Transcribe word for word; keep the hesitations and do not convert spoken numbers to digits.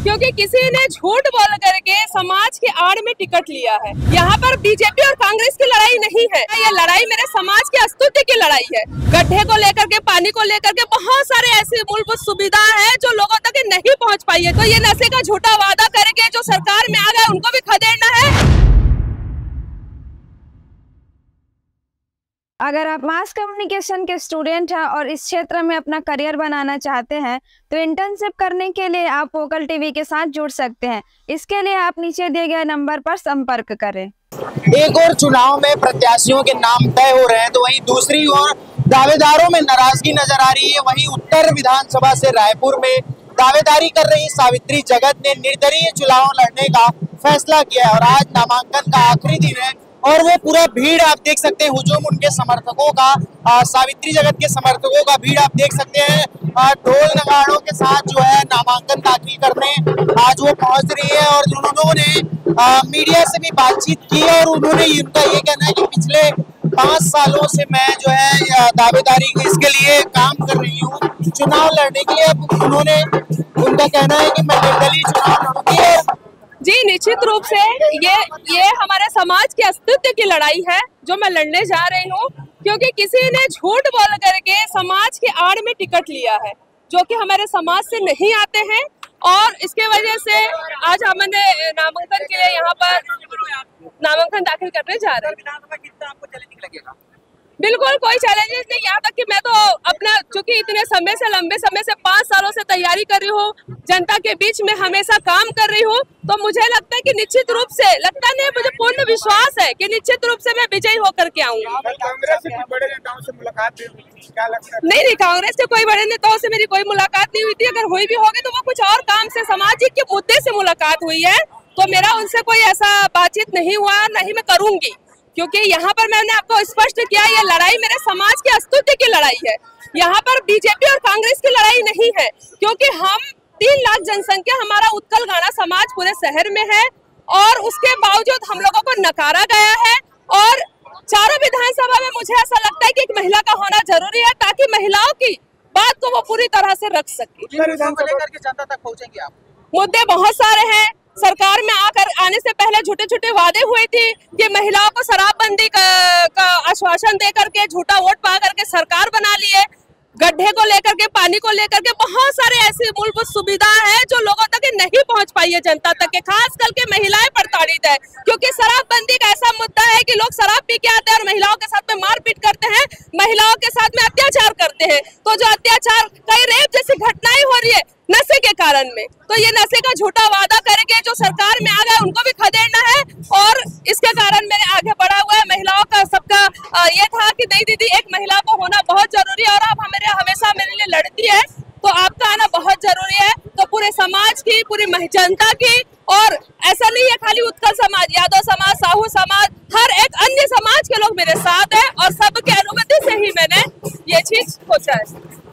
क्योंकि किसी ने झूठ बोल करके समाज के आड़ में टिकट लिया है। यहाँ पर बीजेपी और कांग्रेस की लड़ाई नहीं है, ये लड़ाई मेरे समाज के अस्तित्व की लड़ाई है। गड्ढे को लेकर के, पानी को लेकर के बहुत सारे ऐसी मूलभूत सुविधा है जो लोगों तक नहीं पहुँच पाई है। तो ये नशे का झूठा वादा करके जो सरकार में आ गए उनको भी खदेड़ना है। अगर आप मास कम्युनिकेशन के स्टूडेंट हैं और इस क्षेत्र में अपना करियर बनाना चाहते हैं तो इंटर्नशिप करने के लिए आप वोकल टीवी के साथ जुड़ सकते हैं। इसके लिए आप नीचे दिए गए नंबर पर संपर्क करें। एक और चुनाव में प्रत्याशियों के नाम तय हो रहे हैं तो वहीं दूसरी ओर दावेदारों में नाराजगी नजर आ रही है। वहीं उत्तर विधानसभा से रायपुर में दावेदारी कर रही सावित्री जगत ने निर्दलीय चुनाव लड़ने का फैसला किया है और आज नामांकन का आखिरी दिन है और वो पूरा भीड़ आप देख सकते हैं, हुजूम उनके समर्थकों का, आ, सावित्री जगत के समर्थकों का भीड़ आप देख सकते हैं। ढोल नगाड़ों के साथ जो है नामांकन दाखिल करने आज वो पहुंच रही है और उन्होंने आ, मीडिया से भी बातचीत की और उन्होंने उनका ये कहना है कि पिछले पाँच सालों से मैं जो है दावेदारी इसके लिए काम कर रही हूँ चुनाव लड़ने के लिए। अब उन्होंने उनका कहना है कि मैं निर्दलीय चुनाव लड़ूंगी। जी निश्चित रूप से ये ये हमारे समाज के अस्तित्व की लड़ाई है जो मैं लड़ने जा रही हूँ, क्योंकि किसी ने झूठ बोल करके समाज के आड़ में टिकट लिया है जो कि हमारे समाज से नहीं आते हैं और इसके वजह से आज हमने नामांकन के लिए यहाँ पर नामांकन दाखिल करने जा रहे हैं। बिल्कुल कोई चैलेंजेस नहीं, यहाँ तक कि मैं तो अपना चूंकि इतने समय से लंबे समय से पाँच सालों से तैयारी कर रही हूँ, जनता के बीच में हमेशा काम कर रही हूँ, तो मुझे लगता है कि निश्चित रूप से लगता नहीं, मुझे पूर्ण विश्वास है कि निश्चित रूप से मैं विजयी होकर के आऊंगा। कांग्रेस से बड़े नेताओं से मुलाकात क्या लगता है? नहीं नहीं, कांग्रेस के कोई बड़े नेताओं से मेरी कोई मुलाकात नहीं हुई थी। अगर हुई भी होगी तो वो कुछ और काम से, सामाजिक के मुद्दे से मुलाकात हुई है, तो मेरा उनसे कोई ऐसा बातचीत नहीं हुआ, नहीं मैं करूंगी, क्योंकि यहाँ पर मैंने आपको स्पष्ट किया ये लड़ाई मेरे समाज के अस्तित्व की लड़ाई है। यहाँ पर बीजेपी और कांग्रेस की लड़ाई नहीं है, क्योंकि हम तीन लाख जनसंख्या हमारा उत्कल गाना समाज पूरे शहर में है और उसके बावजूद हम लोगों को नकारा गया है। और चारों विधानसभा में मुझे ऐसा लगता है कि एक महिला का होना जरूरी है ताकि महिलाओं की बात को वो पूरी तरह से रख सके। जनता तक पहुँचेंगे आप? मुद्दे बहुत सारे हैं। सरकार में आकर आने से पहले झूठे झूठे वादे हुए थे कि महिलाओं को शराबबंदी का, का आश्वासन दे करके झूठा वोट पा करके सरकार बना ली है। गड्ढे को लेकर के, पानी को लेकर के बहुत सारे ऐसी मूलभूत सुविधा है जो लोगों तक नहीं पहुंच पाई है, जनता तक के, खास करके महिलाएं प्रताड़ित है। क्योंकि शराबबंदी का ऐसा मुद्दा है कि लोग शराब पी के आते हैं और महिलाओं के साथ में मारपीट करते हैं, महिलाओं के साथ में अत्याचार करते हैं। तो जो अत्याचार, कई रेप जैसी घटनाएं हो रही है नशे के कारण में, तो ये नशे का झूठा वादा करके जो सरकार में आ गए उनको भी खदेड़ना है और इसके कारण मैंने आगे बढ़ा हुआ है। महिलाओं का सबका ये था कि नहीं दीदी, एक महिला को होना बहुत जरूरी है और आप हमें हमेशा मेरे लिए लड़ती है, तो आपका आना बहुत जरूरी है। तो पूरे समाज की, पूरी जनता की, और ऐसा नहीं है खाली उत्कल समाज, यादव समाज, साहू समाज, हर एक अन्य समाज के लोग मेरे साथ है और सबके अनुमति से ही मैंने ये चीज सोचा है।